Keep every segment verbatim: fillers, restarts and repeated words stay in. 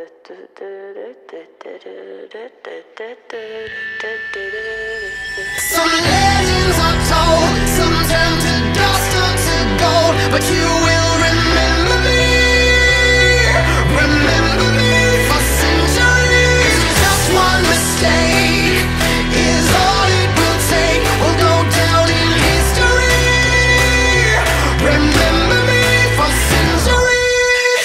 Some legends are told, some turn to dust or to gold, but you will remember me, remember me for centuries. Just one mistake is all it will take. We'll go down in history. Remember me for centuries.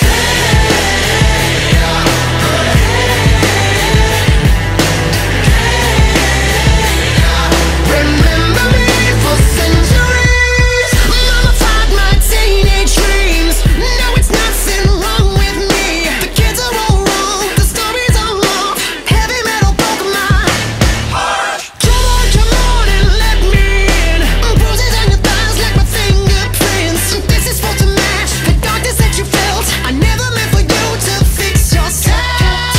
Remember me for centuries. Mama taught my teenage dreams. No, it's nothing wrong with me. The kids are all wrong, the stories are long. Heavy metal broke my heart. Come on, come on and let me in. Bruises on your thighs like my fingerprints. This is for to match the darkness that you felt. I never meant for you to fix yourself.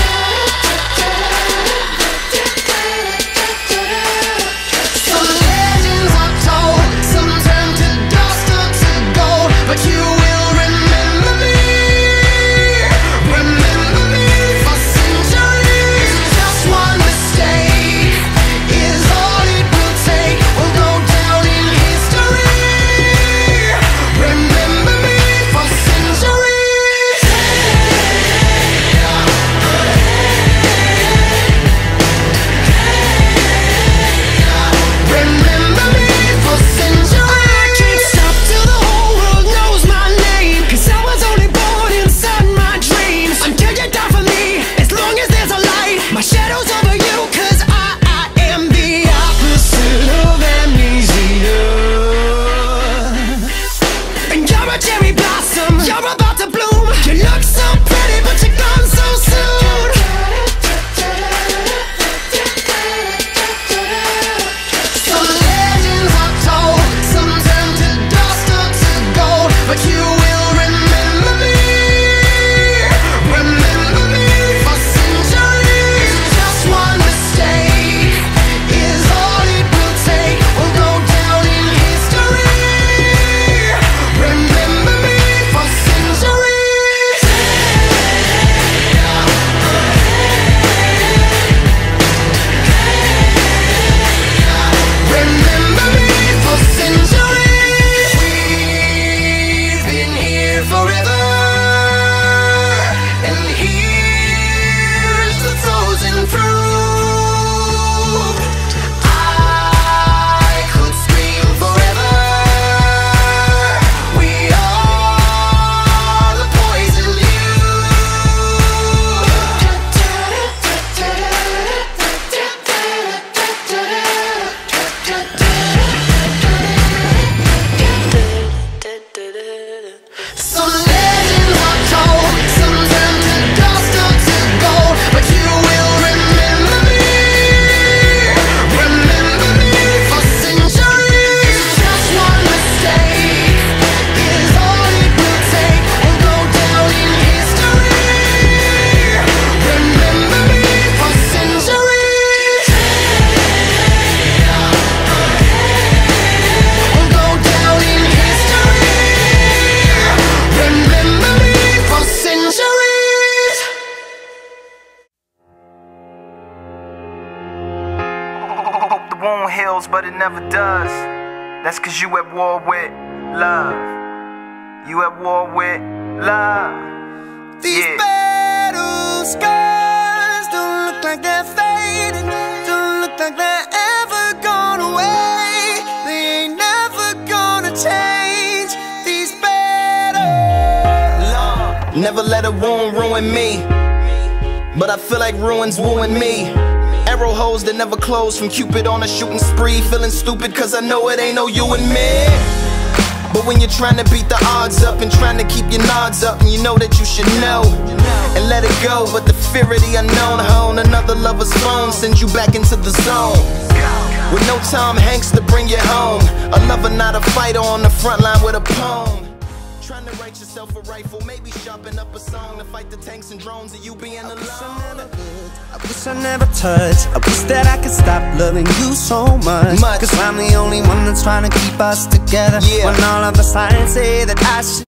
Some legends are told, some turn to dust or to gold, but you will remember me, remember me for centuries. Just one mistake is all it will take. We'll go down in history. Remember me for centuries. Remember me for centuries. I can't stop till the whole world knows my name, 'cause I was only born inside my dreams. Until you die for me, as long as there's a light, my shadow's over you, 'cause I, I am the opposite of amnesia. And you're a cherry blossom, you're about to bloom. You look so pretty, but you're gone so soon. Some legends are told, some turn to dust or to gold, but you will remember me, remember me for centuries. Just one mistake is all it will take. We'll go down in history. Remember me for centuries. Remember me for centuries. We've been here forever, and here's the frozen proof. I could scream forever. We are the poison Some legends are told, some turn to dust or to gold, but you will remember me, remember me for centuries. Just one mistake is all it will take. We'll go down in history. Remember me for centuries. We'll go down in history. Remember me for centuries. Hope the wound heals, but it never does. That's 'cause you at war with love. You at war with love. These Yeah. battle scars don't look like they're fading, don't look like they're ever gone away. They ain't never gonna change. These battles. Never let a wound ruin me, but I feel like ruins wooing me. Arrow holes that never close from Cupid on a shooting spree. Feeling stupid 'cause I know it ain't no you and me. But when you're trying to beat the odds up and trying to keep your nods up, and you know that you should know and let it go, but the fear of the unknown hone another lover's phone sends you back into the zone. With no Tom Hanks to bring you home, a lover not a fighter on the front line with a poem. Trying to write yourself a rifle, maybe sharpen up a song to fight the tanks and drones of you being alone. I wish I never touched. I wish that I could stop loving you so much, Much. 'Cause I'm the only one that's trying to keep us together, Yeah. when all of the signs say that I should